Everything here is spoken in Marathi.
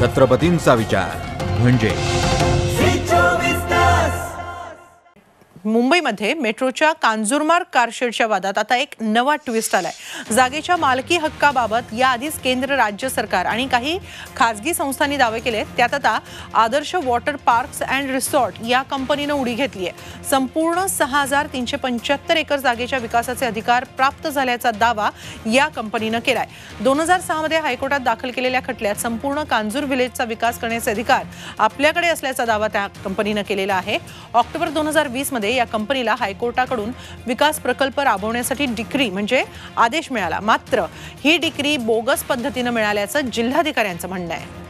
छत्रपतींचा विचार म्हणजे मुंबईमध्ये मेट्रोच्या कांजूरमार्ग कारशेडच्या वादात आता एक नवा ट्विस्ट आलाय। जागेच्या मालकी हक्काबाबत याआधीच केंद्र, राज्य सरकार आणि काही खासगी संस्थांनी दावे केले। त्यात आता Adarsh water parks and resort या कंपनीने उडी घेतली आहे। संपूर्ण 6375 एकर जागेच्या विकासाचे अधिकार प्राप्त झाल्याचा दावा या कंपनीने केलाय। 2006 मध्ये हायकोर्टात दाखल केलेल्या खटल्यात संपूर्ण कांजूर विलेजचा विकास करण्याचे अधिकार आपल्याकडे असल्याचा दावा त्या कंपनीने केलेला आहे। ऑक्टोबर 2020 मध्ये या कंपनीला हायकोर्टाकडून विकास प्रकल्प राबवण्यासाठी डिक्री म्हणजे आदेश मिळाला। मात्र ही डिक्री बोगस पद्धतीने मिळाल्याचं जिल्हाधिकाऱ्यांचं म्हणणं आहे।